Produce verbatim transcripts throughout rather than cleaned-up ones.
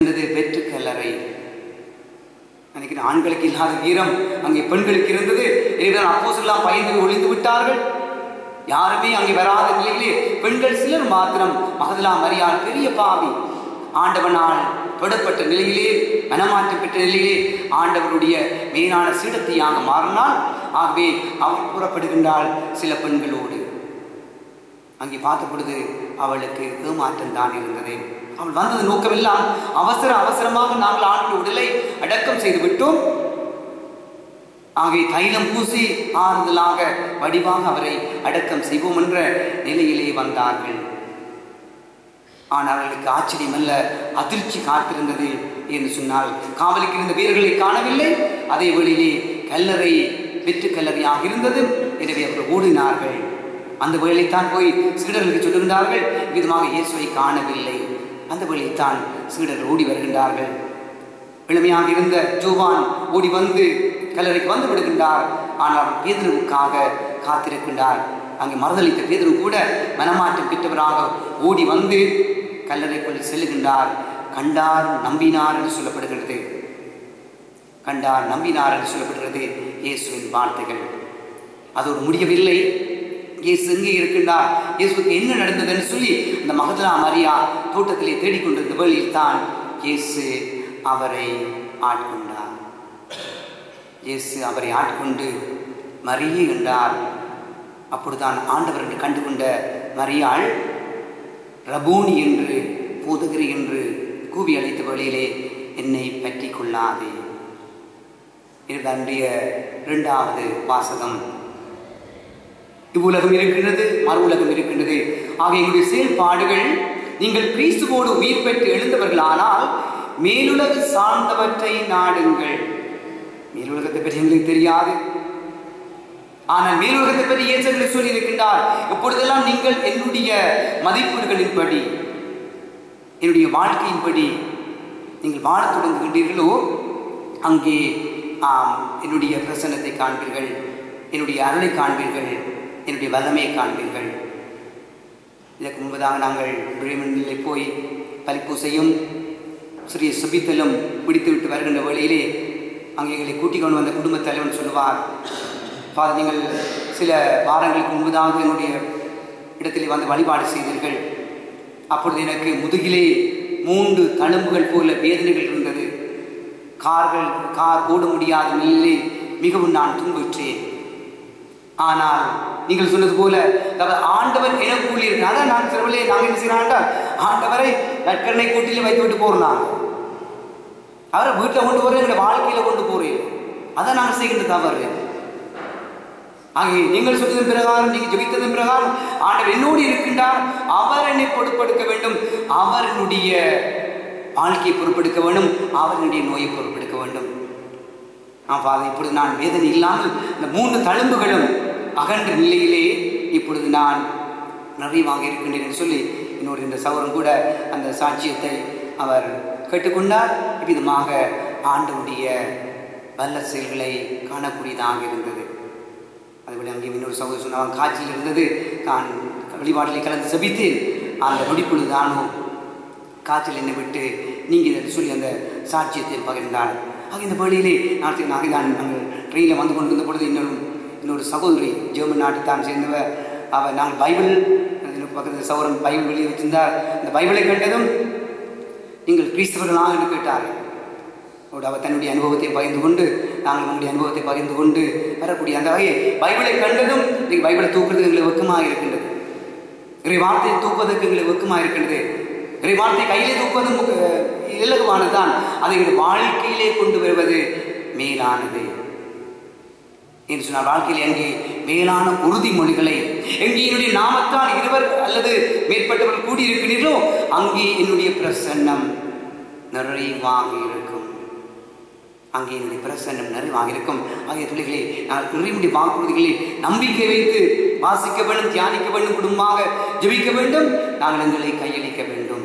வெற்று கல்லறை. அன்னைக்கு ஆண்களுக்கு இல்லாத வீரம் அங்கே பெண்களுக்கு இருந்தது. எனவே அப்போஸ்தலர்கள் பயந்து ஒளிந்து விட்டார்கள். யாருமே அங்கே வராத நிலையிலே பெண்கள் சிலர் மாத்திரம் மகதலா மரியாள் பெரிய பாவி ஆண்டவனால் தொடப்பட்ட நிலையிலே மனமாற்றம் பெற்ற நிலையிலே ஆண்டவருடைய மேலான சீடத்தையாக மாறினாள். ஆகவே அவள் புறப்படுகின்றாள் சில பெண்களோடு. அங்கே பார்த்த பொழுது அவளுக்கு ஏமாற்றம் தான் இருந்தது. அவள் வந்தது நோக்கமெல்லாம் அவசர அவசரமாக நாங்கள் ஆண்டுடைய உடலை அடக்கம் செய்து விட்டோம், ஆகவே தைலம் பூசி ஆறுதலாக வடிவாக அவரை அடக்கம் செய்வோம் என்ற நிலையிலே வந்தார்கள். ஆனால் அவர்களுக்கு ஆச்சரியம் அல்ல, அதிர்ச்சி காத்திருந்தது. என்று சொன்னால் காவலுக்கு இருந்த வீரர்களை காணவில்லை. அதே வேளையிலே கல்லறை வெற்று கல்லறையாக இருந்தது. எனவே அவர்கள் ஓடினார்கள். அந்த வேளைத்தான் போய் சீடர்களுக்கு சொல்லுகின்றார்கள், விதமாக இயேசுவை காணவில்லை. அந்த வேளைத்தான் சீடர்கள் ஓடி வருகின்றார்கள். இளமையாக இருந்த ஜோவான் ஓடி வந்து கல்லறைக்கு வந்து விடுகின்றார். ஆனால் பேதுருவுக்காக காத்திருக்கின்றார். அங்கே மறுதளித்த பேதுரு கூட மனமாற்றம் பெற்றவராக ஓடி வந்து கல்லறைக்குள் செல்லுகின்றார். கண்டார் நம்பினார் என்று சொல்லப்படுகிறது. கண்டார் நம்பினார் என்று சொல்லப்படுகிறது இயேசுவின் வார்த்தைகள். அதோடு முடியவில்லை. இயேசு எங்கே இருக்கின்றார், இயேசுக்கு என்ன நடந்தது என்று சொல்லி அந்த மகதலா மரியா தோட்டத்திலே தேடிக்கொண்டிருந்த வேளையில் தான் இயேசு அவரை ஆட்கொண்டார். இயேசு அவரை ஆட்கொண்டு மரியே என்றார். அப்பொழுதுதான் ஆண்டவர் என்று கண்டுகொண்ட மரியாள் ரபூனி என்று போதகிரி என்று கூவி அழைத்த வேளையிலே என்னை பற்றி கொள்ளாதே. இதனுடைய இரண்டாவது வாசகம். இவ்வுலகம் இருக்கின்றது, மறு உலகம் இருக்கின்றது. ஆக எங்களுடைய செயல்பாடுகள், நீங்கள் கிறிஸ்துவோடு உயிர் பெற்று எழுந்தவர்களானால் மேலுலகு சார்ந்தவற்றை நாடுங்கள். மேலுலகத்தை பற்றி எங்களுக்கு தெரியாது, ஆனால் மேலுலகத்தை பற்றி இயேசு சொல்லி இருக்கின்றார். இப்பொழுதெல்லாம் நீங்கள் என்னுடைய மதிப்பீடுகளின்படி, என்னுடைய வாழ்க்கையின்படி நீங்கள் வாழ தொடங்குகின்றீர்களோ அங்கே என்னுடைய பிரசன்னத்தை காண்பீர்கள், என்னுடைய அருளை காண்பீர்கள், என்னுடைய வல்லமையை காண்பீர்கள். இதற்கு முன்பதாக நாங்கள் பிரேமனிலே போய் பலிப்பூசையும் சிறிய சுபித்தலும் பிடித்துவிட்டு வருகின்ற வேளையிலே அங்கே எங்களை கூட்டிக் கொண்டு வந்த குடும்பத் தலைவன் சொல்லுவார், ஃபாதர், நீங்கள் சில வாரங்களுக்கு முன்பதாக என்னுடைய இடத்திலே வந்து வழிபாடு செய்தீர்கள். அப்பொழுது எனக்கு முதுகிலே மூன்று தழும்புகள் போல வேதனைகள் இருந்தது. கார்கள் கார் ஓட முடியாத நிலையிலே மிகவும் நான் துன்புற்றேன். ஆனால் நீங்கள் சொன்னது போல ஆண்டவர் எனக்குள்ளே இருக்கு. அதான் நான் சிலவிலே நாங்கள் என்ன செய்யறாண்டால் ஆண்டவரை நற்கரணை கூட்டிலே வைத்து விட்டு போறோம். நாங்கள் அவரை வீட்டில் கொண்டு போறேன், எங்களுடைய வாழ்க்கையில கொண்டு போறேன். அதான் நாங்கள் செய்கின்ற தவறு. ஆகிய நீங்கள் சொன்னதன் பிரகாரம், நீங்கள் ஜெபித்ததன் பிரகாரம் ஆண்டவர் என்னோடு இருக்கின்றார். அவர் என்னை பொறுப்பெடுக்க வேண்டும், அவர் என்னுடைய வாழ்க்கையை பொறுப்பெடுக்க வேண்டும், அவர் என்னுடைய நோயை பொறுப்பெடுக்க வேண்டும். ஃபாதர், இப்பொழுது நான் வேதனை இல்லாமல் இந்த மூன்று தழும்புகளும் அகன்ற நிலையிலே இப்பொழுது நான் நிறைவாக இருக்கின்றேன் என்று சொல்லி இன்னொரு இந்த சௌரம் கூட அந்த சாட்சியத்தை அவர் கேட்டுக்கொண்டார். இவ்விதமாக ஆண்டவருடைய வல்ல செயல்களை காணக்கூடியதாக இருந்தது. அதுபோல அங்கே இன்னொரு சகோதரி சொன்னாங்க, காட்சியில் இருந்தது, நான் வழிபாட்டிலே கலந்து செபித்தேன். அந்த நொடிப்பொழுது தானோ காய்ச்சல் என்னை விட்டு நீங்கள் இதை சொல்லி அந்த சாட்சியத்தை பகிர்ந்தார். ஆக இந்த பள்ளியிலே நாட்டு நாங்கள் தான் நாங்கள் ட்ரெயினில் வந்து கொண்டு இருந்த பொழுது இன்னொரு இன்னொரு சகோதரி ஜெர்மன் நாட்டு தான் சேர்ந்தவர். அவர் நாங்கள் பைபிள் பக்கத்தில் சௌரம் பைபிள் வெளியே வச்சிருந்தார். அந்த பைபிளை கண்டதும் நீங்கள் கிறிஸ்தவர்களாக என்று கேட்டார்கள். அவர் தன்னுடைய அனுபவத்தை பகிர்ந்து கொண்டு, நாங்கள் நம்முடைய அனுபவத்தை பகிர்ந்து கொண்டு வரக்கூடிய அந்த வகையை பைபிளை கண்டதும் நீங்கள் பைபிளை தூக்குறது எங்களுக்கு வெக்கமாக இருக்கின்றது. இறை வார்த்தையை தூக்குவதற்கு எங்களுக்கு வெக்கமாக இருக்கின்றது. இறை வார்த்தை கையிலே தூக்குவதும் இலகுவானதுதான். அதை எங்கள் வாழ்க்கையிலே கொண்டு வருவது மேலானது என்று சொன்னால், வாழ்க்கையில் எங்கே மேலான உறுதிமொழிகளை, எங்கே என்னுடைய நாமத்தால் இருவர் அல்லது மேற்பட்டவர்கள் கூடியிருக்கிறீர்களோ அங்கே என்னுடைய பிரசன்னம் நிறைவாக இருக்கும். அங்கே என்னுடைய பிரசன்னம் நிறைவாக இருக்கும். ஆகிய தொழில்களை நாங்கள் நிறைய வாக்குறுதிகளை நம்பிக்கை வைத்து வாசிக்க வேண்டும், தியானிக்க வேண்டும், குடும்பமாக ஜெபிக்க வேண்டும், நாங்கள் எங்களை கையளிக்க வேண்டும்.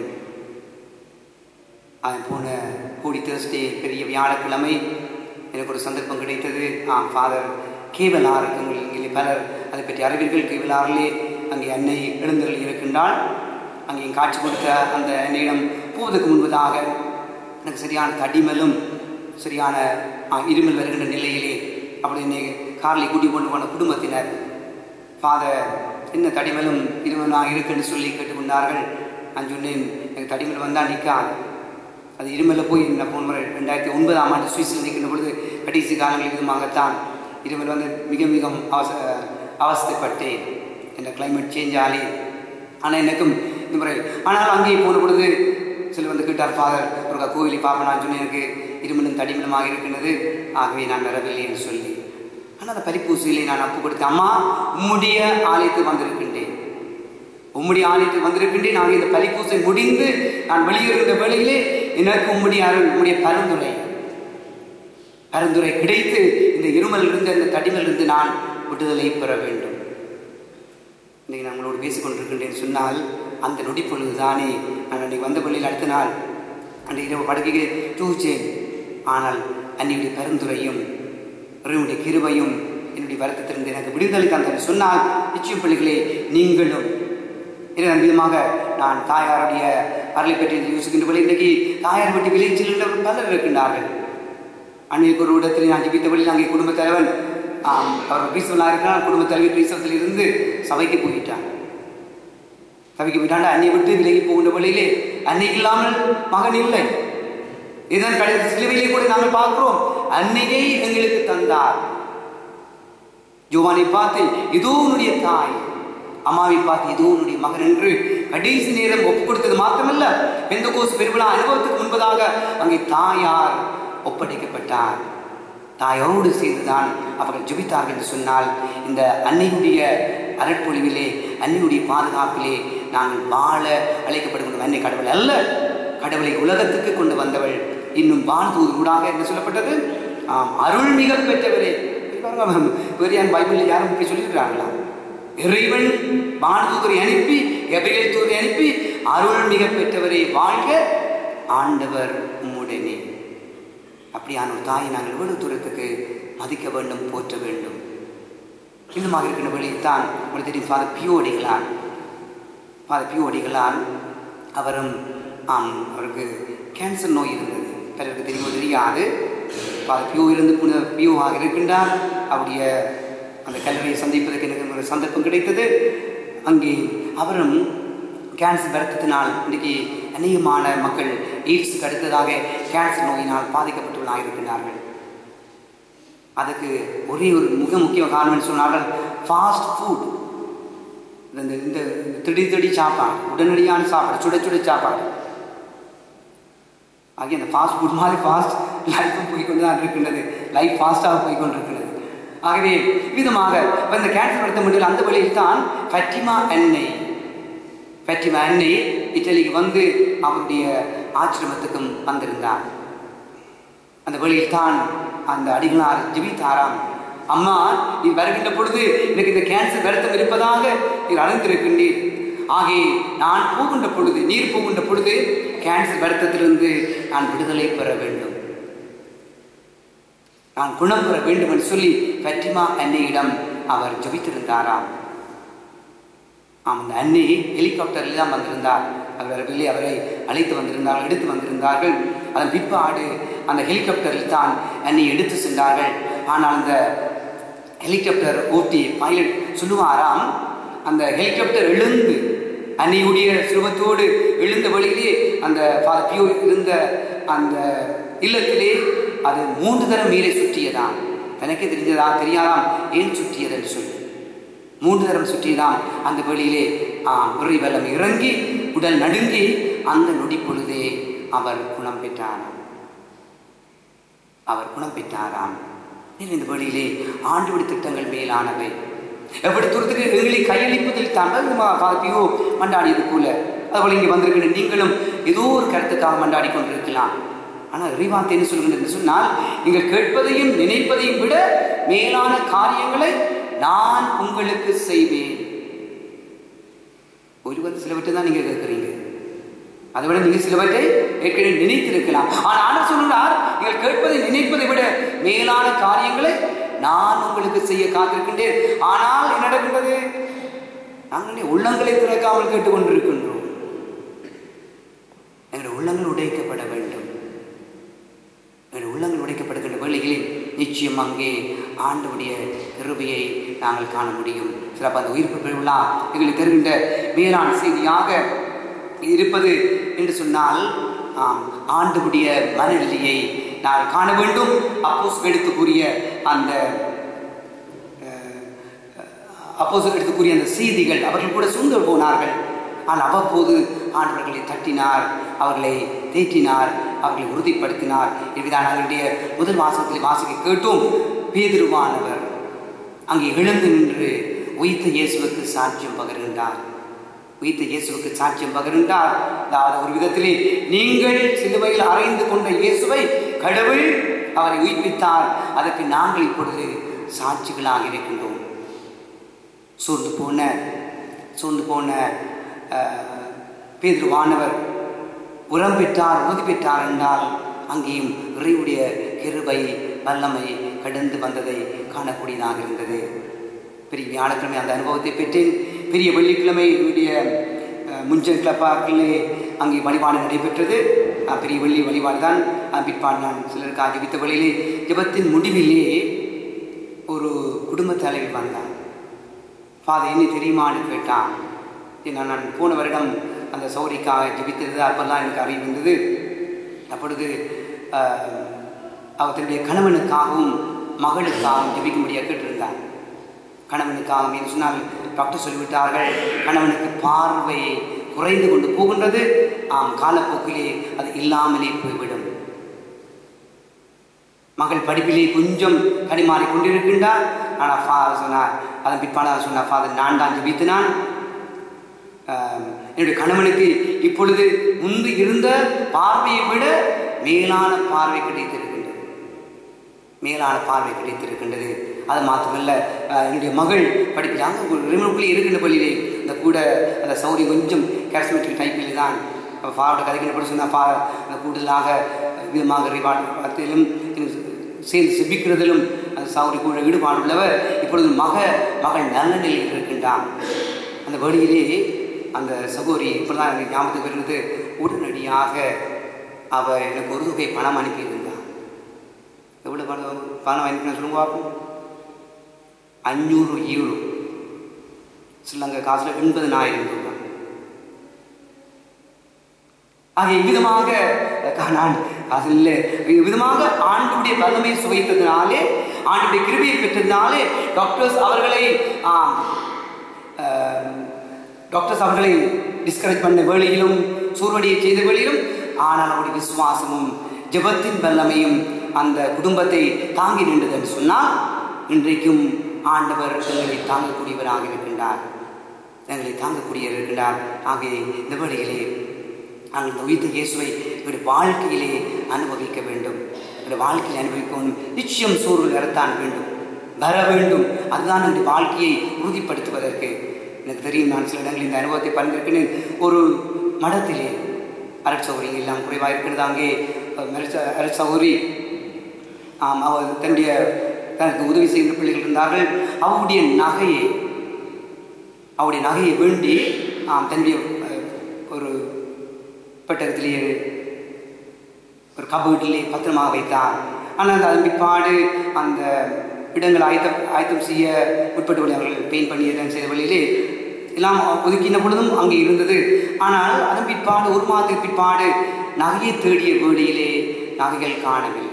அது போன கூடி தேர்ஸ்டே பெரிய வியாழக்கிழமை எனக்கு ஒரு சந்தர்ப்பம் கிடைத்தது. ஆ ஃபாதர் கேவலார் இங்கே பலர் அதை பற்றி அறிவீர்கள். கேவலாரிலே அங்கே அன்னை எழுந்தருளி இருக்கின்றாள். அங்கே காட்சி கொடுத்த அந்த அன்னையிடம் போவதற்கு முன்பதாக எனக்கு சரியான தடிமலும் சரியான இருமல் வருகின்ற நிலையிலே அப்படி என்னை காரில் கூட்டி கொண்டு போன குடும்பத்தினர் ஃபாதர் என்ன தடிமலும் இருமலாக இருக்குன்னு சொல்லி கேட்டுக்கொண்டார்கள். நான் சொன்னேன், எனக்கு தடிமல் வந்தால் நிற்காது, அது இருமலில் போய் நான் போன முறை ரெண்டாயிரத்தி ஒன்பதாம் ஆண்டு சுவிஸில் நிற்கின்ற பொழுது கடைசி காலங்கள் விதமாகத்தான் இருமல் வந்து மிக மிக அவச அவஸ்தைப்பட்டேன் என்ற கிளைமேட் சேஞ்ச் ஆகி. ஆனால் எனக்கும் இந்த முறை ஆனால் அங்கேயே போன பொழுது சில வந்து கேட்டார், ஃபாதர் ஒரு கோவிலை பார்ப்பேன். நான் சொன்னேன், எனக்கு இருமலும் தடிமலுமாக இருக்கின்றது, ஆகவே நான் வரவில்லை என்று சொல்லி. ஆனால் அந்த பரிப்பூசையிலே நான் அப்பு கொடுத்தேன், அம்மா உம்முடைய ஆலயத்துக்கு வந்திருக்கின்றேன், உம்முடைய ஆலயத்துக்கு வந்திருக்கின்றேன். ஆகிய இந்த பரிப்பூசை முடிந்து நான் வெளியேறுகின்ற வேளையிலே எனக்கு உம்முடைய அருள், உம்முடைய பரிந்துரை பரிந்துரை கிடைத்து இந்த இருமல் இருந்து அந்த தடிமல் இருந்து நான் விடுதலை பெற வேண்டும். இன்றைக்கு நான் உங்களோடு பேசிக்கொண்டிருக்கின்றேன் சொன்னால் அந்த நொடி பொழுதுதானே நான் அன்றைக்கு வந்த பள்ளியில் அடுத்த நாள் அன்றைக்கு இரவு படுக்கைக்கு தூச்சேன். ஆனால் அன்னையுடைய பரிந்துரையும் இறைவனுடைய கிருபையும் என்னுடைய வருத்தத்திலிருந்து எனக்கு விடுதலை தந்தது சொன்னால், நிச்சயம் பிள்ளைகளே நீங்களும் இதன் விதமாக நான் தாயாருடைய அருளை பற்றி யோசிக்கின்ற போல இன்றைக்கு தாயார் பற்றி விளைச்சல் பலர் இருக்கின்றார்கள். அன்னைக்கு ஒரு இடத்தில் நான் ஜிபித்த வழியில் அங்கே குடும்பத் தலைவன் அவர் கிறிஸ்தவனாக இருக்கிறான். குடும்பத் தலைவர் கிறிஸ்தவத்தில் இருந்து சபைக்கு போயிட்டான். சபைக்கு போயிட்டான். அன்னை விட்டு விலகி போகின்ற வழியிலே அன்னைக்கு இல்லாமல் மகன் இல்லை. இதன் கடைசி சிலுவையிலே கூட நாங்கள் பார்க்கிறோம், அன்னையை எங்களுக்கு தந்தார். யோவானை பார்த்து இதோ உன்னுடைய தாய், அம்மாவை பார்த்து இதோ உன்னுடைய மகன் என்று கடைசி நேரம் ஒப்புக் கொடுத்தது மாத்திரமல்ல, பெந்தகோஸ்து பெருவிழா அனுபவத்துக்கு முன்பதாக அங்கே தாயார் ஒப்படைக்கப்பட்டார். தாயோடு சேர்ந்துதான் அவர்கள் ஜெபித்தார்கள் என்று சொன்னால், இந்த அன்னையுடைய அருட்பொழிவிலே அன்னையுடைய பாதுகாப்பிலே நாங்கள் வாழ அழைக்கப்படுகின்ற அன்னை கடவுள் அல்ல, கடவுளை உலகத்துக்கு கொண்டு வந்தவள். இன்னும் வாழ்ந்தூர் ஊடாக என்ன சொல்லப்பட்டது, அருள் மிக பெற்றவரே. பெரியான் பைபிளில் யாரும் இப்படி சொல்லியிருக்கிறாங்களா? இறைவன் வானதூதரை அனுப்பி கபிரியேல் தூதரை அனுப்பி அருள் மிக பெற்றவரை வாழ்க ஆண்டவர் உம்முடனே. அப்படியான ஒரு தாயை நாங்கள் எவ்வளவு தூரத்துக்கு மதிக்க வேண்டும், போற்ற வேண்டும். இன்னுமாக இருக்கின்ற வழியில் தான் உங்களுக்கு தெரியும், ஃபாதர் பியூ அடிகளார். ஃபாதர் பியூ அடிகளார் அவரும் ஆம் அவருக்கு கேன்சர் நோய் இருந்தது. பிறருக்கு தெரியுமோ தெரியாது. ஃபாதர் பியூ இருந்து புனித பியூவாக இருக்கின்றார். அவருடைய அந்த கல்லறையை சந்திப்பதற்கு எனக்கு ஒரு சந்தர்ப்பம் கிடைத்தது. அங்கே அவரும் கேன்சர் வருத்தத்தினால் இன்றைக்கு அநேகமான மக்கள் எய்ட்ஸுக்கு அடுத்ததாக கேன்சர் நோயினால் பாதிக்கப்பட்டுள்ளாக இருக்கின்றார்கள். அதுக்கு ஒரே ஒரு மிக முக்கிய காரணம் சொன்னார்கள், ஃபாஸ்ட் ஃபுட். இந்த இந்த திடீர் திடீர் சாப்பாடு, உடனடியான சாப்பாடு, சுட சுட சாப்பாடு ஆகிய அந்த ஃபாஸ்ட் ஃபுட் மாதிரி ஃபாஸ்ட் லைஃப்பும் போய்கொண்டு தான் இருக்கின்றது. லைஃப் ஃபாஸ்ட்டாக போய்கொண்டிருக்கிறது. ஆகவே விதமாக இந்த கேன்சர் வருத்த முடியல. அந்த வழியில் தான் ஃபட்டிமா அன்னை ஃபட்டிமா அன்னை இட்டலிக்கு வந்து அவருடைய ஆசிரமத்துக்கும் வந்திருந்தார். அந்த வழியில் தான் அந்த அடிகளார் ஜெபித்தாராம், அம்மா நீ வருகின்ற பொழுது எனக்கு இந்த கேன்சர் வருத்தம் இருப்பதாக நீர் அறிந்திருக்கின்றீர். ஆகவே நான் போகின்ற பொழுது, நீர் போகின்ற பொழுது கேன்சர் வருத்தத்திலிருந்து நான் விடுதலை பெற வேண்டும், நான் குணம் பெற வேண்டும் என்று சொல்லி ஃபட்டிமா அன்னையிடம் அவர் ஜெபித்திருந்தாராம். அந்த அன்னை ஹெலிகாப்டரில் தான் வந்திருந்தார். அவர் வெளியே அவரை அழைத்து வந்திருந்தார்கள், எடுத்து வந்திருந்தார்கள். அதன் பிற்பாடு அந்த ஹெலிகாப்டரில் தான் அன்னை எடுத்து சென்றார்கள். ஆனால் அந்த ஹெலிகாப்டர் ஓட்டி பைலட் சொல்லுவாராம், அந்த ஹெலிகாப்டர் எழுந்து அன்னையுடைய சுரூபத்தோடு எழுந்த வழியிலே அந்த பியூ இருந்த அந்த இல்லத்திலே அது மூன்று தரம் மேலே சுற்றியதாம். தனக்கே தெரிஞ்சதா தெரியாதாம் ஏன் சுற்றியது என்று சொல்லி மூன்று தரம் சுற்றியதாம். அந்த வழியிலே உரி வெள்ளம் இறங்கி உடல் நடுங்கி அந்த நொடி பொழுதே அவர் குணம் பெற்றாராம். அவர் குணம் பெற்றாராம். இந்த வழியிலே ஆண்டுவிடி திட்டங்கள் மேலானவை. எப்படி தூரத்துக்கு எங்களை கையளிப்பதில் தான் பியூ மண்டாடியது போல அதுபோல இங்கே வந்திருக்கின்ற நீங்களும் ஏதோ ஒரு கருத்துக்காக மண்டாடி கொண்டிருக்கலாம். ஆனால் இறைவார்த்தை என்ன சொல்கிறது சொன்னால், நீங்கள் கேட்பதையும் நினைப்பதையும் விட மேலான காரியங்களை நான் உங்களுக்கு செய்வேன். ஒருவர் சிலவற்றை தான் நீங்க கேட்கிறீங்க, அதை விட நீங்க சிலவற்றை ஏற்கனவே நினைத்திருக்கலாம். ஆனால் ஆண்டவர் சொல்கிறார், நீங்கள் கேட்பதை நினைப்பதை விட மேலான காரியங்களை நான் உங்களுக்கு செய்ய காத்திருக்கின்றேன். ஆனால் என்ன நடக்கின்றது? நாங்கள் உள்ளங்களை திறக்காமல் கேட்டுக்கொண்டிருக்கின்றோம். எங்களுடைய உள்ளங்கள் உடைக்கப்பட வேண்டும். வேளைகளில் நிச்சயம் அங்கே ஆண்டவருடைய கிருபையை நாங்கள் காண முடியும். சிறப்பு அந்த உயிர்ப்பு பெருவிழா எங்களுக்கு தருகின்ற மேலான செய்தியாக இருப்பது என்று சொன்னால் ஆண்டவருடைய மனநிலையை நாங்கள் காண வேண்டும். அப்போஸ் எடுத்து கூறிய அந்த அப்போஸ் எடுத்து கூறிய அந்த செய்திகள் அவர்கள் கூட சூழ்ந்து போனார்கள். ஆனால் அவ்வப்போது ஆண்டவர்களை தட்டினார், அவர்களை தேற்றினார், அவர்களை உறுதிப்படுத்தினார். இதுதான் அவருடைய முதல் வாசகத்தில் வாசிக்க கேட்டோம். பேதுருவானவர் அங்கே எழுந்து நின்று உயிர்த்த இயேசுவுக்கு சாட்சியம் பகர்கின்றார். உயிர்த்த இயேசுவுக்கு சாட்சியம் பகர்கின்றார். அதாவது ஒரு விதத்திலே நீங்கள் சிலுவையில் அறைந்து கொண்ட இயேசுவை கடவுள் அவரை உயிர்ப்பித்தார், அதற்கு நாங்கள் இப்பொழுது சாட்சிகளாக இருக்கின்றோம். சோர்ந்து போன சோர்ந்து போன பேதுருவானவர் உரம் பெற்றார், உறுதி பெற்றார் என்றால் அங்கேயும் இறைவுடைய கிருபை வல்லமை கடந்து வந்ததை காணக்கூடியதாக இருந்தது. பெரிய வியாழக்கிழமை அந்த அனுபவத்தை பெற்றேன். பெரிய வெள்ளிக்கிழமையுடைய முன்ஜன் கிளப்பாக்களே அங்கே வழிபாடு நடைபெற்றது. பெரிய வெள்ளி வழிபாடு தான். பிற்பாடு நான் சிலருக்காக ஜெபித்த வழியிலே ஜெபத்தின் முடிவிலே ஒரு குடும்ப தலைவி வந்தான். ஃபாதர் என்ன தெரியுமான்னு கேட்டான். ஏன்னா நான் போன வருடம் அந்த சௌரிக்காக ஜெபித்திருந்தது. அப்போல்லாம் எனக்கு அறிவு வந்தது. அப்பொழுது அவர் தன்னுடைய கணவனுக்காகவும் மகளுக்காகவும் ஜெபிக்கும்படியாக கேட்டிருந்தார். கணவனுக்காகவும் என்று சொன்னால் டாக்டர் சொல்லிவிட்டார்கள், கணவனுக்கு பார்வை குறைந்து கொண்டு போகின்றது, ஆம் காலப்போக்கிலே அது இல்லாமலே போய்விடும். மகள் படிப்பிலே கொஞ்சம் கடிமாறி கொண்டிருக்கின்றார். ஆனால் ஃபாதர் சொன்னார், அதன் பிற்பாடு சொன்னார், ஃபாதர் நான் தான் ஜெபித்தினான், என்னுடைய கணவனுக்கு இப்பொழுது முன்பு இருந்த பார்வையை விட மேலான பார்வை கிடைத்திருக்கின்றது, மேலான பார்வை கிடைத்திருக்கின்றது. அது மாத்திரமல்ல, என்னுடைய மகள் படிப்பிலாங்க ரிமனுக்குள்ளே இருக்கின்ற பள்ளியிலே இந்த கூட அந்த சௌரி கொஞ்சம் கேரஸ்மெட்டிக் டைப்பில் தான் ஃபாரோட கதைக்கின்றபடி சொன்னால் ஃபா அந்த கூடுதலாக விதமாக ரிவார்த்திலும் சேர்ந்து செபிக்கிறதிலும் அந்த சௌரி கூட ஈடுபாடு உள்ளவர். இப்பொழுது மக மகள் நல்ல நிலையில் இருக்கின்றான். அந்த வழியிலே அந்த சகோதரி இப்படிதான் எனக்கு ஞாபகத்துக்கு வருகிறது. உடனடியாக அவள் எனக்கு ஒரு தொகை பணம் அனுப்பியிருந்தான். எவ்வளோ பணம் பணம் அனுப்பின சொல்லுங்க பார்ப்போம். அஞ்சூறு யூரோ, ஸ்ரீலங்கா காசுல எண்பதனாயிரம் ரூபாய். ஆக இவ்விதமாக நான் அதில் விதமாக ஆண்டுடைய வல்லமை சுவைத்ததினாலே, ஆண்டுடைய கிருபையை பெற்றதினாலே டாக்டர்ஸ் அவர்களை டாக்டர்ஸ் அவர்களை டிஸ்கரேஜ் பண்ண வேளையிலும் சூழ்வடியை செய்த வேளையிலும், ஆனால் அவருடைய விசுவாசமும் ஜெபத்தின் வல்லமையும் அந்த குடும்பத்தை தாங்கி நின்றது என்று சொன்னால், இன்றைக்கும் ஆண்டவர் எங்களை தாங்கக்கூடியவராக இருக்கின்றார், எங்களை தாங்கக்கூடியவர் இருக்கின்றார். ஆகிய இந்த வேளையிலே நாங்கள் இந்த உயிர்த்த இயேசுவை எங்களுடைய வாழ்க்கையிலே அனுபவிக்க வேண்டும். எங்களுடைய வாழ்க்கையில் அனுபவிக்கணும். நிச்சயம் சோர்வு வரத்தான் வேண்டும், வர வேண்டும். அதுதான் என்னுடைய வாழ்க்கையை உறுதிப்படுத்துவதற்கு. எனக்கு தெரியும், நான் சில இடங்களில் இந்த அனுபவத்தை பகிர்ந்திருக்கிறேன். ஒரு மடத்திலே அரட்சௌகரியங்கள் எல்லாம் குறைவாக இருக்கிறது. அங்கே அரட்சௌகரி அவர் தன்னுடைய தனக்கு உதவி செய்கின்ற பிள்ளைகள் இருந்தார்கள். அவருடைய நகையை அவருடைய நகையை வேண்டி தன்னுடைய ஒரு பெட்டகத்திலேயே ஒரு கபோர்டிலே பத்திரமாக வைத்தார். ஆனால் அந்த அதன் பிற்பாடு அந்த இடங்கள் ஆயத்தம் ஆயத்தம் செய்ய உட்பட்டு அவர்கள் பெயிண்ட் பண்ணி செய்த வழியிலே எல்லாம் ஒதுக்கின பொழுதும் அங்கே இருந்தது. ஆனால் அதன் பிற்பாடு ஒரு மாதத்துக்கு பிற்பாடு நகையை தேடிய வேளையிலே நகைகள் காணவில்லை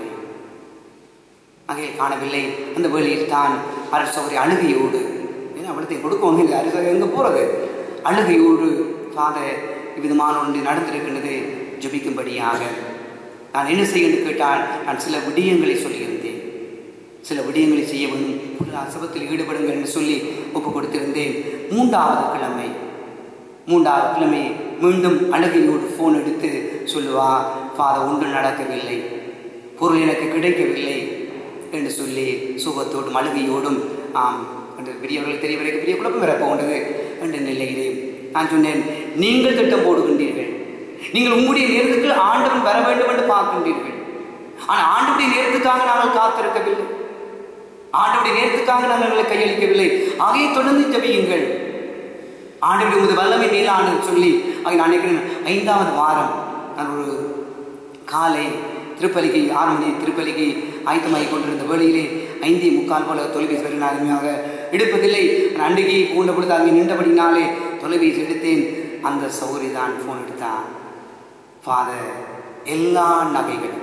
நகைகள் காணவில்லை அந்த வேளையில் தான் அரசோகரி அழுகையோடு, ஏன்னா அவளத்தை கொடுக்கணும் இல்லை, அரசு எங்கே போகிறது, அழுகையோடு ஃபாதர் இவ்விதமான ஒன்று நடந்திருக்கின்றது, ஜெபிக்கும்படியாக நான் என்ன செய்யணும்னு கேட்டால், நான் சில விடயங்களை சொல்லியிருந்தேன், சில விடயங்களை செய்ய வேண்டும், அசபத்தில் ஈடுபடுங்கள் என்று சொல்லி ஒப்பு கொடுத்திருந்தேன். மூன்றாவது கிழமை மூன்றாவது கிழமை மீண்டும் அழுகையோடு ஃபோன் எடுத்து சொல்லுவா, ஃபாதர் ஒன்றும் நடக்கவில்லை, பொருள் எனக்கு கிடைக்கவில்லை என்று சொல்லி சுகத்தோடும் அழுகையோடும் ஆம் என்று பெரியவர்களுக்கு தெரிய வரைக்கும் பெரிய குழப்பம் வர போகின்றது என்ற நிலையிலே நான் சொன்னேன், நீங்கள் திட்டம் போடுகின்றீர்கள், நீங்கள் உங்களுடைய நேரத்துக்கு ஆண்டவன் வர வேண்டும் என்று பார்க்கின்றீர்கள். ஆனால் ஆண்டவருடைய நேரத்துக்காக நாங்கள் காத்திருக்கவில்லை, ஆண்டவருடைய நேரத்துக்காக நாங்கள் கையளிக்கவில்லை. ஆகையை தொடர்ந்து ஜெபியுங்கள், ஆண்டவருடைய உமது வல்லமை மேலானு சொல்லி. ஆகிய நான் நினைக்கிறேன் ஐந்தாவது வாரம் நான் ஒரு காலை திருப்பலிக்கு ஆறு மணி திருப்பலிக்கு ஆயத்தமாகி கொண்டிருந்த வேளையிலே ஐந்தே முக்கால் போல தொலைபேசி வரை அருமையாக எடுப்பதில்லை. அன்றைக்கு பூண்ட கொடுத்து அங்கே நின்றபடினாலே தொலைபேசி எடுத்தேன். அந்த சௌரி தான் ஃபோன் எடுத்தான். ஃபாதர், எல்லா நகைகளும்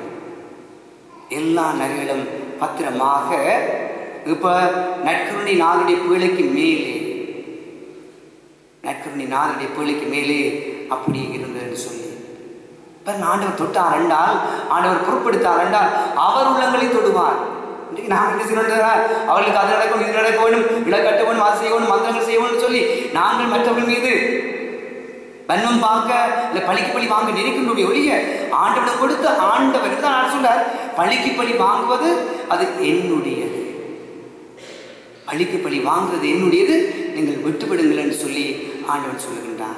எல்லா நகைகளும் பத்திரமாக இப்ப நற்கருணை நாளுடைய பிள்ளைக்கு மேலே நற்கருணை நாளுடைய பிள்ளைக்கு மேலே அப்படி இருந்ததுன்னு சொல்லி ஆண்டவர் தொட்டார் என்றால், ஆண்டவர் பொறுப்படுத்தார் என்றால் அவர் உள்ளங்களை தொடுவார். இன்றைக்கு நாம் என்ன செய்யணும்? அவர்களுக்கு அது நடக்கும், இது நடக்க வேண்டும், இட கட்ட வேண்டும், அது செய்ய வேண்டும், மந்திரங்கள் செய்ய வேண்டும் சொல்லி நாங்கள் மற்றவர்கள் மீது வன்மம் பார்க்க இல்லை பழிக்கு பழி வாங்க நினைக்கின்ற ஒழிய ஆண்டவனை கொடுத்து ஆண்டவர் தான் சொல்றார், பழிக்கு பழி வாங்குவது அது என்னுடையது, பழிக்கு பழி வாங்குவது என்னுடையது, நீங்கள் விட்டுவிடுங்கள் என்று சொல்லி ஆண்டவன் சொல்லுகின்றார்.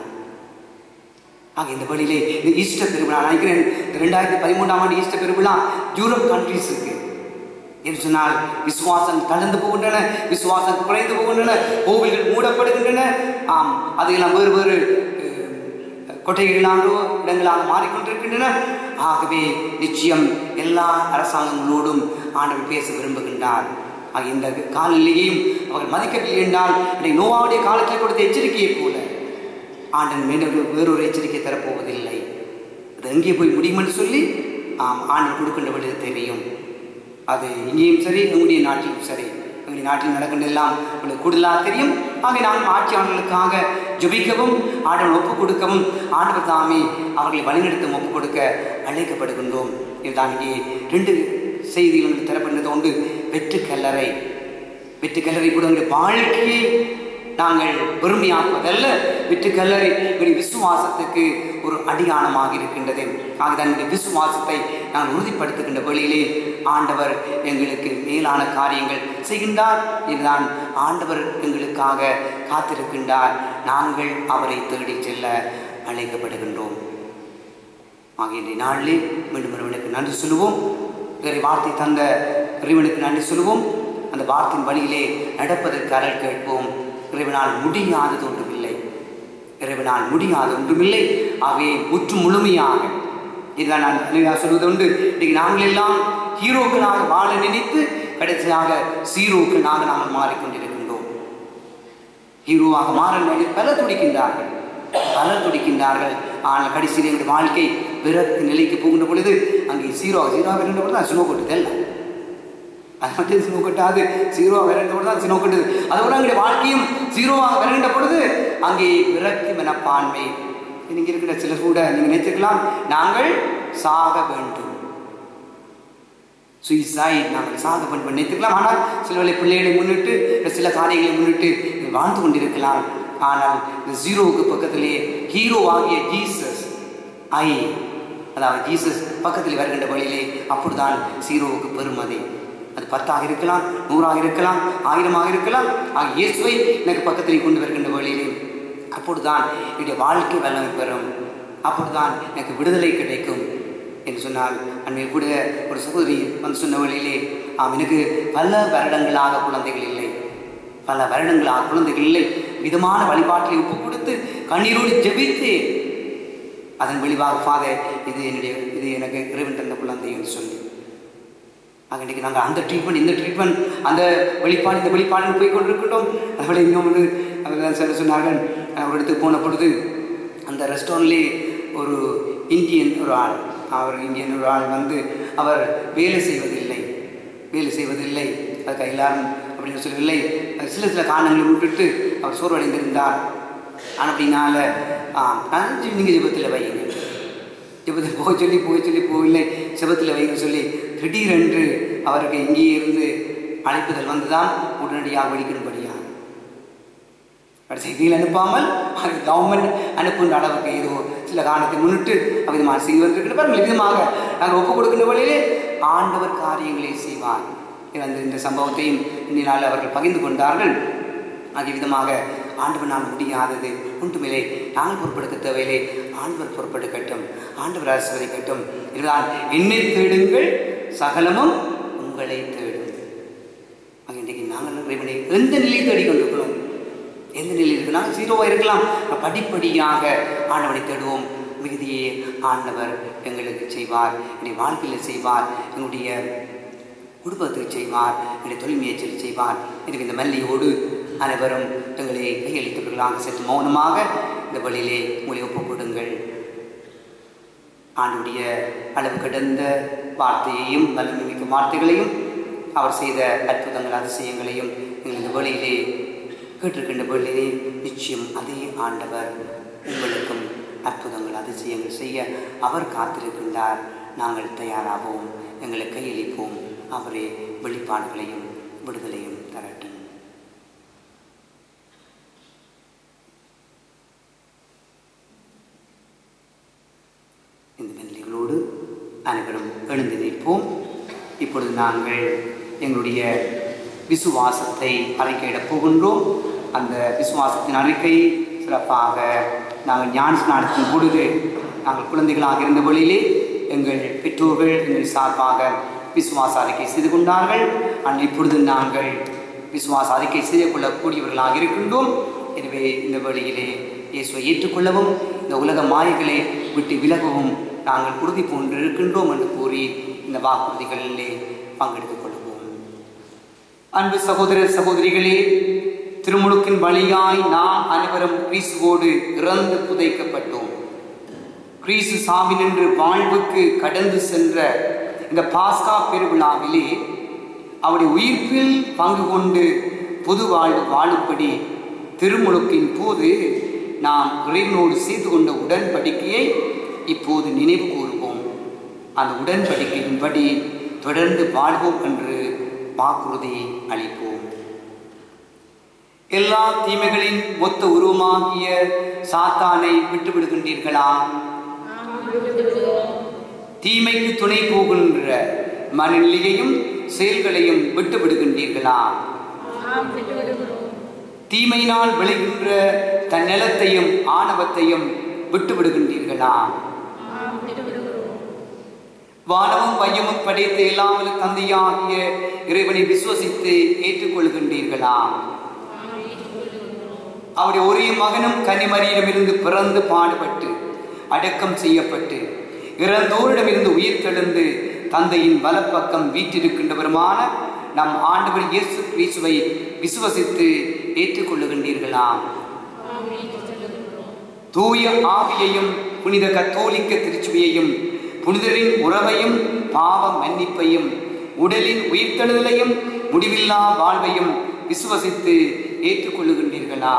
ஆக இந்த வழியிலே இந்த ஈஸ்டர் பெருவிழா நினைக்கிறேன் ரெண்டாயிரத்தி பதிமூன்றாம் ஆண்டு ஈஸ்டர் பெருவிழா யூரோப் கண்ட்ரீஸ் இருக்கு என்று சொன்னால் விசுவாசம் கலந்து போகின்றன, விசுவாசம் குறைந்து போகின்றன, கோவில்கள் மூடப்படுகின்றன. ஆம், அதையெல்லாம் வேறு வேறு கொட்டைகளாகவோ இடங்களாக மாறிக்கொண்டிருக்கின்றன. ஆகவே நிச்சயம் எல்லா அரசாங்கங்களோடும் ஆண்டவர் பேச விரும்புகின்றார். ஆக இந்த காலநிலையையும் அவர்கள் மதிக்கவில்லை என்றால் நோவாவுடைய காலத்தில் கொடுத்த எச்சரிக்கையை போல ஆண்டன் மீண்டும் வேறொரு எச்சரிக்கை தரப்போவதில்லை. அது எங்கே போய் முடியும் என்று சொல்லி ஆம் ஆண்டவர் கொடுக்கின்ற வழி தெரியும். அது இங்கேயும் சரி, எங்களுடைய நாட்டிலும் சரி, எங்களுடைய நாட்டில் நடக்கின்ற எல்லாம் உங்களுக்கு கூடுதலாக தெரியும். ஆக நாங்கள் ஆட்சியாளர்களுக்காக ஜெபிக்கவும் ஆண்டவர் ஒப்புக் கொடுக்கவும் ஆண்டவர் தாமே அவர்களை வழிநடத்தும் ஒப்புக் கொடுக்க அழைக்கப்படுகின்றோம். இதுதான் இங்கே ரெண்டு செய்திகள் தரப்படுகிறது. ஒன்று வெற்று கல்லறை. வெற்று கல்லறை கூட எங்களுடைய வாழ்க்கையை நாங்கள் பெருமையாக்குவதல்ல, வெற்று கல்லறை எங்களுடைய விசுவாசத்துக்கு ஒரு அடியானமாக இருக்கின்றது. ஆகதான் எங்களுடைய விசுவாசத்தை நாங்கள் உறுதிப்படுத்துகின்ற வழியிலே ஆண்டவர் எங்களுக்கு மேலான காரியங்கள் செய்கின்றார். இதுதான் ஆண்டவர் எங்களுக்காக காத்திருக்கின்றார். நாங்கள் அவரை தேடி செல்ல அழைக்கப்படுகின்றோம். ஆக இன்றைய நாளிலே மீண்டும் ஒருவனுக்கு நன்றி சொல்லுவோம். வேறு வார்த்தை தந்த இறைவனுக்கு நன்றி சொல்லுவோம். அந்த வார்த்தையின் வழியிலே நடப்பதற்கு அருள் கேட்போம். இறைவனால் முடியாதது ஒன்றுமில்லை, இறைவனால் முடியாத ஒன்றுமில்லை. ஆகவே முற்று முழுமையாக இதுதான் நான் சொல்வது உண்டு. இன்னைக்கு நாங்கள் எல்லாம் ஹீரோக்களாக வாழ நினைத்து கடைசியாக சீரோக்களாக நாங்கள் மாறிக்கொண்டிருக்கின்றோம். ஹீரோவாக மாற பலர் துடிக்கின்றார்கள், பலர் துடிக்கின்றார்கள். ஆனால் கடைசியில் எங்களுடைய வாழ்க்கை விரத்து நிலைக்கு போகின்ற பொழுது அங்கே சீரோவாக சீரோவாக இருக்கின்ற பொழுது அது சுனோ கொட்டுதல், அது மட்டும் சினோ கொட்டாது. சீரோவாக விரண்ட பொழுது தான் சினோ கொட்டுது. அதோட எங்களுடைய வாழ்க்கையும் சீரோவாக விரண்ட பொழுது அங்கே விரக்தி மனப்பான்மை. நீங்க இருக்கிற சில கூட நீங்க நினைச்சிருக்கலாம், நாங்கள் சாக வேண்டும், சுயசாய் நாங்கள் சாக வேண்டும் நினைத்துக்கலாம். ஆனால் சில வேளை பிள்ளைகளை முன்னிட்டு சில காரியங்களை முன்னிட்டு வாழ்ந்து கொண்டிருக்கலாம். ஆனால் இந்த ஜீரோவுக்கு பக்கத்திலே ஹீரோ ஆகிய ஜீசஸ் ஐ அதாவது ஜீசஸ் பக்கத்தில் வருகின்ற வழியிலே அப்பொழுதுதான் ஜீரோவுக்கு பெருமதி. அது பத்தாக இருக்கலாம், நூறாக இருக்கலாம், ஆயிரமாக இருக்கலாம். ஆக இயேசுவை எனக்கு பக்கத்தில் கொண்டு வருகின்ற வழியிலே அப்பொழுதுதான் என்னுடைய வாழ்க்கை வல்லமை பெறும், அப்பொழுதுதான் எனக்கு விடுதலை கிடைக்கும் என்று சொன்னால் அன்றைய கூட ஒரு சகோதரி வந்து சொன்ன வழியிலே ஆம், எனக்கு பல வருடங்களாக குழந்தைகள் இல்லை, பல வருடங்களாக குழந்தைகள் இல்லை. விதமான வழிபாட்டில் ஒப்பு கொடுத்து கண்ணீரோடு ஜெபித்து அதன் விளைவாக ஃபாதர் இது என்னுடைய இது எனக்கு இறைவன் தந்த குழந்தை என்று சொல்லி ஆக இன்றைக்கு நாங்கள் அந்த ட்ரீட்மெண்ட் இந்த ட்ரீட்மெண்ட் அந்த வெளிப்பாடு இந்த வெளிப்பாடுன்னு போய் கொண்டிருக்கின்றோம். அதுபோல் இன்னும் வந்து அவர் சொன்னார்கள், ஒரு இடத்துக்கு போன பொழுது அந்த ரெஸ்டாரண்ட்லேயே ஒரு இந்தியன் ஒரு ஆள் அவர் இந்தியன் ஒரு ஆள் வந்து அவர் வேலை செய்வதில்லை வேலை செய்வதில்லை அதுக்கு எல்லாரும் அப்படின்னு சொல்லவில்லை. சில சில காரணங்களை விட்டுட்டு அவர் சோர்வடைந்திருந்தார். ஆனால் அப்படின்னால நீங்கள் ஜெபத்தில் வைங்க, ஜெபத்தில் போய் சொல்லி போய் சொல்லி போயில்லை ஜெபத்தில் வைங்க சொல்லி திடீரென்று அவருக்கு இங்கேயே இருந்து அழைப்புதல் வந்துதான் உடனடியாக வெடிக்கணும்படியாக செய்தியில் அனுப்பாமல் அது கவர்மெண்ட் அனுப்புகின்ற அளவுக்கு ஏதோ சில காரணத்தை முன்னிட்டு அவ்விதமாக செய்வதற்கு பாருங்கள். விதமாக நாங்கள் ஒப்புக் கொடுக்கின்ற வழியிலே ஆண்டவர் காரியங்களை செய்வார். அந்த இந்த சம்பவத்தையும் இந்த நாள் அவர்கள் பகிர்ந்து கொண்டார்கள். ஆகிய விதமாக ஆண்டவர் நான் முடியாதது ஒன்றுமில்லை, நாங்கள் பொறுப்பெடுக்க தேவையில்லை, ஆண்டவர் பொறுப்பெடுக்கட்டும், ஆண்டவர் ஆசீர்வதிக்கட்டும். இதுதான் என்னை தேடுங்கள் சகலமும் உங்களை தேடும். ஆக இன்றைக்கு நாங்கள் இறைவனை எந்த நிலையில் தேடிக்கொண்டிருக்கிறோம், எந்த நிலையில் இருக்கு நாங்கள் ஜீரோவாக இருக்கலாம், படிப்படியாக ஆண்டவனை தேடுவோம். மிகுதியே ஆண்டவர் எங்களுக்கு செய்வார், என்னுடைய வாழ்க்கையில் செய்வார், எங்களுடைய குடும்பத்துக்கு செய்வார், என்னுடைய தொழில் முயற்சியில் செய்வார். எனக்கு இந்த மல்லியோடு அனைவரும் எங்களை கையளித்தவர்களாக சற்று மௌனமாக இந்த வழியிலே உங்களை ஒப்புக் கொடுங்கள். ஆண்டுடைய அளவு கடந்த வார்த்தையையும் வலிமை மிக்க வார்த்தைகளையும் அவர் செய்த அற்புதங்கள் அதிசயங்களையும் நீங்கள் இந்த வழியிலே கேட்டிருக்கின்ற வழியிலே நிச்சயம் அதே ஆண்டவர் உங்களுக்கும் அற்புதங்கள் அதிசயங்கள் செய்ய அவர் காத்திருக்கின்றார். நாங்கள் தயாராகவும் எங்களை கையளிப்போம். அவரே வெளிப்பாடுகளையும் விடுதலையும் தரட்டும். இந்த மெல்லிகளோடு அனைவரும் எழுந்து நிற்போம். இப்பொழுது நாங்கள் எங்களுடைய விசுவாசத்தை அறிக்கையிடப் போகின்றோம். அந்த விசுவாசத்தின் அறிக்கை சிறப்பாக நாங்கள் ஞான ஸ்நானத்தின் பொழுது நாங்கள் குழந்தைகளாக இருந்த வழியிலே எங்கள் பெற்றோர்கள் எங்கள் சார்பாக விசுவாச அறிக்கை செய்து கொண்டார்கள். ஆனால் இப்பொழுது நாங்கள் விசுவாச அறிக்கை செய்து கொள்ளக்கூடியவர்களாக இருக்கின்றோம். எனவே இந்த வழியிலே இயேசுவை ஏற்றுக்கொள்ளவும் இந்த உலக மாயைகளை விட்டு விலகவும் நாங்கள் உறுதி போன்று இருக்கின்றோம் என்று கூறி இந்த வாக்குறுதிகளிலே பங்கெடுத்துக் கொள்வோம். அன்பு சகோதர சகோதரிகளே, திருமுழுக்கின் வழியாய் நாம் அனைவரும் கிறிஸ்துவோடு இறந்து புதைக்கப்பட்டோம். கிறிஸ்து சாவி நின்று வாழ்வுக்கு கடந்து சென்ற இந்த பாஸ்கா பெருவிழாவிலே அவருடைய உயிர்ப்பில் பங்கு கொண்டு புது வாழ்வு வாழும்படி திருமுழுக்கின் போது நாம் இறைவனோடு செய்து கொண்ட உடன்படிக்கையை இப்போது நினைவு கூறுவோம். அந்த உடன்படிக்கையின்படி தொடர்ந்து வாழ்வோம் என்று வாக்குறுதி அளிப்போம். எல்லா தீமைகளின் மொத்த உருவமாகிய சாத்தானை விட்டுவிடுகின்றீர்களா? தீமைக்கு துணை போகின்ற மனநிலையையும் செயல்களையும் விட்டு விடுகின்றீர்களா? தீமையினால் விளைகின்ற தன் நிலத்தையும் ஆணவத்தையும் விட்டு விடுகின்றீர்களா? வானமும் மையமும் படைத்த எல்லாமே தந்தையாகிய இறைவனை விசுவசித்து ஏற்றுக்கொள்கின்றீர்களா? அவருடைய ஒரே மகனும் கன்னிமரியிடமிருந்து பிறந்து பாடுபட்டு அடக்கம் செய்யப்பட்டு இறந்தோரிடமிருந்து உயிர் தெழுந்து தந்தையின் வலப்பக்கம் வீற்றிருக்கின்றவருமான நம் ஆண்டவர் இயேசு கிறிஸ்துவை விசுவசித்து ஏற்றுக்கொள்ளுகின்றீர்களா? தூய ஆவியையும் புனித கத்தோலிக்க திருச்சுவையையும் புனிதரின் உறவையும் பாவ மன்னிப்பையும் உடலின் உயிர்த்தெழுதலையும் முடிவில்லா வாழ்வையும் விசுவசித்து ஏற்றுக்கொள்ளுகின்றீர்களா?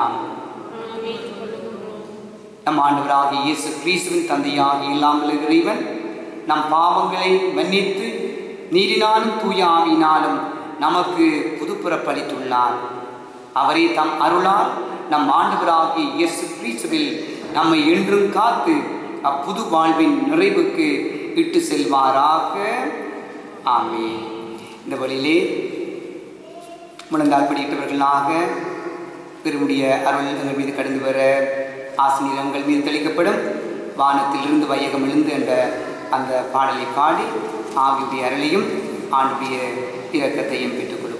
நம் ஆண்டவராகிய இயேசு கிறிஸ்துவின் தந்தையாகிய இல்லாமல் இறைவன் நம் பாவங்களை மன்னித்து நீரினாலும் தூய ஆவியினாலும் நமக்கு புதுப்பிறப்பளித்துள்ளார். அவரே தம் அருளால் நம் ஆண்டவராகிய இயேசு கிறிஸ்துவில் நம்மை என்றும் காத்து அப்புது வாழ்வின் நிறைவுக்கு இட்டு செல்வாராக. ஆமென். இந்த வழியிலே முழந்தால் படியிட்டவர்களாக பெருமுடைய அருள் எங்கள் மீது கடந்து வர ஆசிரியர்கள் மீது தெளிக்கப்படும். வானத்திலிருந்து வையகம் எழுந்து என்ற அந்த பாடலை பாடி ஆவியுடைய அருளையும் ஆண்டுடைய இரக்கத்தையும் பெற்றுக் கொள்வோம்.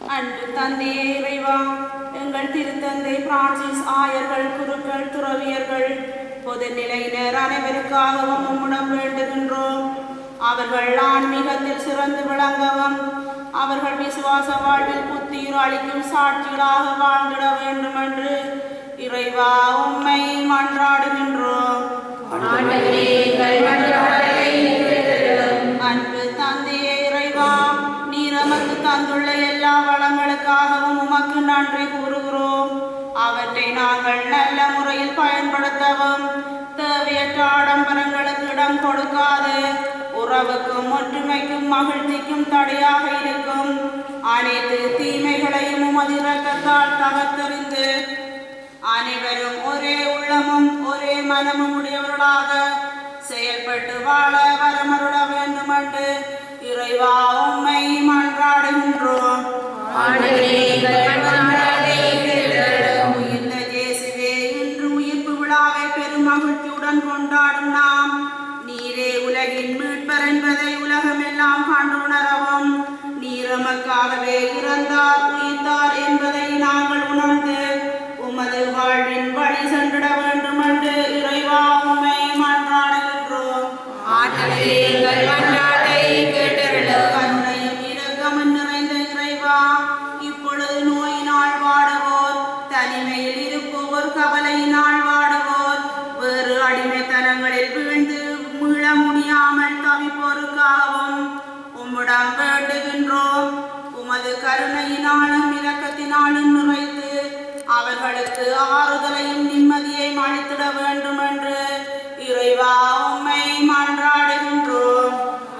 அன்பு தந்தையே இறைவா, எங்கள் திருத்தந்தை பிரான்சிஸ், ஆயர்கள், குருக்கள், துறவியர்கள், பொதுநிலையினர் அனைவருக்காகவும் உம்மிடம் வேண்டுகின்றோம். அவர்கள் ஆன்மீகத்தில் சிறந்து விளங்கவும், அவர்கள் விசுவாச வாழ்வில் புத்துயிர் அளிக்கும் சாட்சிகளாக வாழ்ந்திட வேண்டும் என்று இறைவா உம்மை மன்றாடுகின்றோம். அன்பு தந்தையே இறைவா, நீர் நமக்கு தந்துள்ள எல்லா வளங்களுக்காகவும் உமக்கு நன்றி கூறுகிறோம். அவற்றை நாங்கள் நல்ல முறையில் பயன்படுத்தவும், தேவையற்ற ஆடம்பரங்களுக்கு இடம் கொடுக்காது, உறவுக்கும் ஒற்றுமைக்கும் மகிழ்ச்சிக்கும் தடையாக இருக்கும் அனைத்து தீமைகளையும் உமது இரக்கத்தால் தகர்த்தெறிந்து அனைவரும் ஒரே உள்ளமும் ஒரே மனமும் உடையவர்களாக செயல்பட்டு வாழ வரமருள வேண்டும் என்று இறைவா உம்மை மன்றாடுகின்றோம். உயிர்த்த இயேசுவே, இன்று உயிர்ப்பு விழாவை பெரும் மகிழ்ச்சியுடன் கொண்டாடும் நாம், நீரே உலகின் மீட்பர் என்பதை உலகமெல்லாம் கண்டு உணரவும், நீர் நமக்காகவே இறந்தார் உயிர்த்தார் என்பதை நாங்கள் உணர்ந்து உமது வாழ்வின் வழி சென்றிட வேண்டும் என்று இறைவா உம்மை மன்றாடுகின்றோம். கருணையும் இரக்கமும் நிறைந்த இறைவா, இப்பொழுது நோயினால் வாடுவோர், தனிமையில் இருப்போர், கவலையினால் வாடுவோர், வேறு அடிமைத்தனங்களில் வீழ்ந்து மீள முடியாமல் தவிப்போருக்காகவும் உம்மிடம் வேண்டுகின்றோம். உமது கருணையினாலும் இரக்கத்தினாலும் நிறைத்து அவர்களுக்கு ஆறுதலையும் நிம்மதியையும் அளித்திட வேண்டும் என்று இறைவா உம்மை மன்றாடுகின்றோம்.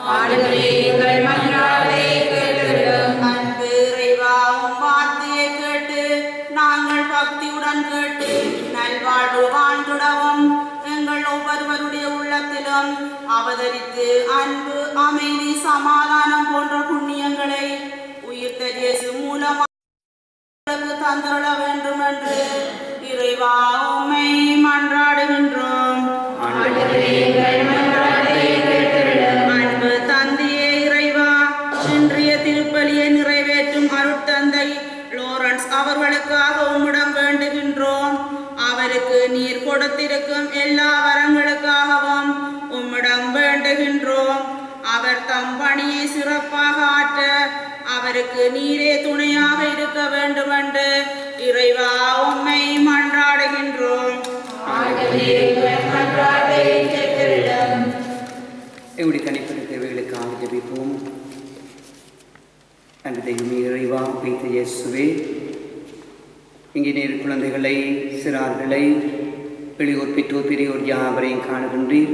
அன்பு இறைவா, உம் வார்த்தையை கேட்டு நாங்கள் பக்தியுடன் கேட்டு நல்வாழ்வு வாழ்ந்திடவும், எங்கள் ஒவ்வொருவருடைய உள்ளத்திலும் அவதரித்து அன்பு, அமைதி, சமாதானம் போன்ற புண்ணியங்களை உயிர்த்த இயேசு மூலமாக தந்தருள வேண்டும் என்று இறைவா உம்மை மன்றாடுகின்றோம். அன்பு தந்தையே இறைவா, இன்றைய திருப்பலியை நிறைவேற்றும் அருட்தந்தை லோரன்ஸ் அவர்களுக்காக உம்மிடம் வேண்டுகின்றோம். அவருக்கு நீர் கொடுத்திருக்கும் எல்லா வரங்களுக்காகவும் உம்மிடம் வேண்டுகின்றோம். அவர் தம் பணியை சிறப்பாக ஆற்ற அவருக்கு நீரே துணையாக இருக்க வேண்டும் என்று இறைவா உம்மை மன்றாடுகின்றோம். எங்களுடைய தனிப்பட்ட தேவைகளுக்காக ஜெபிப்போம். அன்பு தெய்வமே இறைவா, வைத்த இயேசுவே, இங்கே நேர் குழந்தைகளை, சிறார்களை, வெளியோர் பெற்றோர் பெரியோர் யாவரையும் காணுகின்றீர்.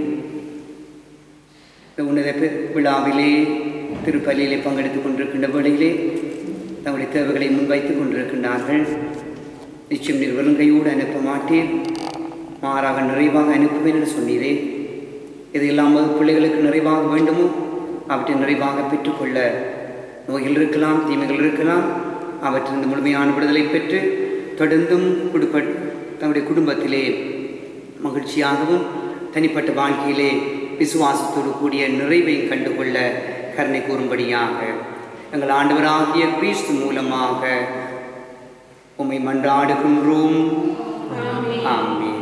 இந்த உன்னத விழாவிலே திருப்பலியிலே பங்கெடுத்துக் கொண்டிருக்கின்ற வேளையிலே தங்களுடைய தேவைகளை முன்வைத்துக் கொண்டிருக்கின்றார்கள். நிச்சயம் நீர் வெறுங்கையோடு அனுப்ப மாட்டேன், மாறாக நிறைவாக அனுப்புவேன் என்று சொன்னீரே. இதையெல்லாம் பிள்ளைகளுக்கு நிறைவாக வேண்டுமோ அவற்றை நிறைவாக பெற்றுக்கொள்ள நோய்கள் இருக்கலாம், தீமைகள் இருக்கலாம், அவற்றிலிருந்து முழுமையான விடுதலை பெற்று தொடர்ந்தும் குடும்ப தங்களுடைய குடும்பத்திலே மகிழ்ச்சியாகவும் தனிப்பட்ட வாழ்க்கையிலே விசுவாசத்தோடு கூடிய நிறைவை கண்டுகொள்ள கருணை கூறும்படியாக எங்கள் ஆண்டவராகிய கிறிஸ்து மூலமாக உம்மை மன்றாடுகின்றோம். ஆமென்.